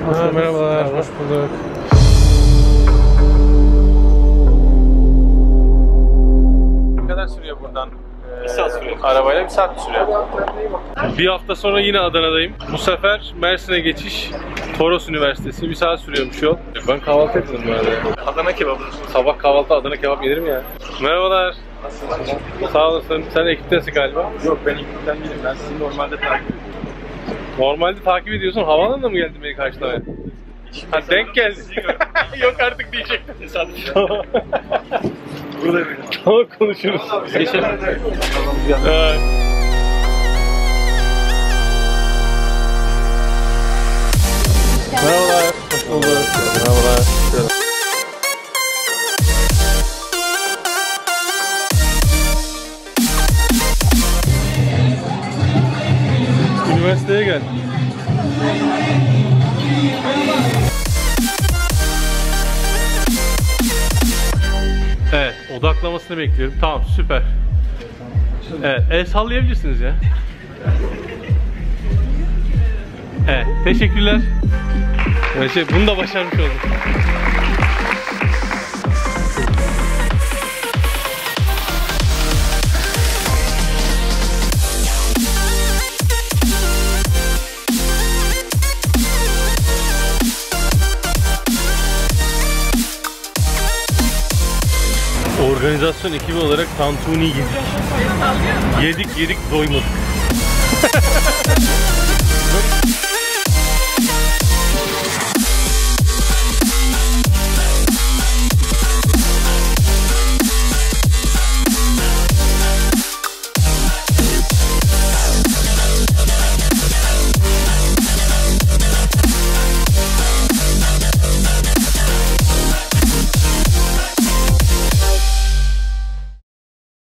Merhabalar, hoş bulduk. Ne kadar sürüyor buradan? 1 saat sürüyor. Arabayla 1 saat sürüyor. Bir hafta sonra yine Adana'dayım. Bu sefer Mersin'e geçiş. Toros Üniversitesi. 1 saat sürüyormuş yol. Ben kahvaltı etmedim bu arada. Adana kebabı. Sabah kahvaltı Adana kebap yerim ya. Merhabalar. Sağ olasın. Sen ekiptensin galiba. Yok, ben ekipten değilim. Ben sizi normalde takip ediyorum. Normalde takip ediyorsun. Havaalanına mı geldin beni karşılamaya? Ha, denk geldi. Yok artık diyecektim. Tesadüf. Burada benim. Tamam, konuşuruz. Geçelim. Evet. Merhabalar. Hoş bulduk. Merhabalar. Üniversiteye gel. Evet, odaklamasını bekliyorum. Tamam, süper. Evet, el sallayabilirsiniz ya. Evet, teşekkürler. Bunu da başarmış olduk. Organizasyon ekibi olarak tantuni yedik. Yedik doymadık.